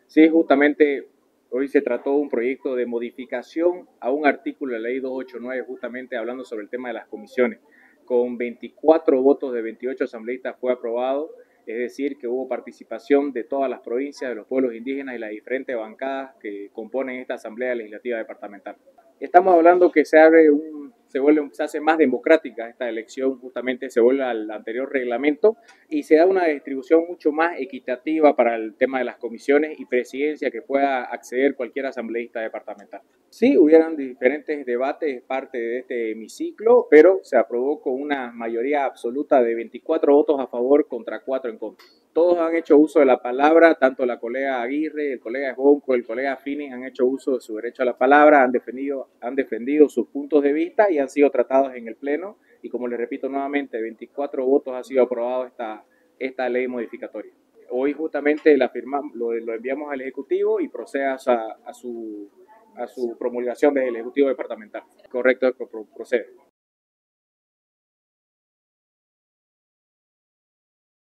Sí, justamente hoy se trató un proyecto de modificación a un artículo de la ley 289, justamente hablando sobre el tema de las comisiones. Con 24 votos de 28 asambleístas fue aprobado, es decir, que hubo participación de todas las provincias, de los pueblos indígenas y las diferentes bancadas que componen esta Asamblea Legislativa Departamental. Estamos hablando que se hace más democrática esta elección, justamente se vuelve al anterior reglamento y se da una distribución mucho más equitativa para el tema de las comisiones y presidencia que pueda acceder cualquier asambleísta departamental. Sí, hubieran diferentes debates, parte de este hemiciclo, pero se aprobó con una mayoría absoluta de 24 votos a favor contra 4 en contra. Todos han hecho uso de la palabra, tanto la colega Aguirre, el colega Esbonco, el colega Fini han hecho uso de su derecho a la palabra, han defendido sus puntos de vista y han sido tratados en el Pleno. Y como les repito nuevamente, 24 votos ha sido aprobado esta ley modificatoria. Hoy justamente lo enviamos al Ejecutivo y procede a su promulgación del Ejecutivo Departamental. Correcto, procede.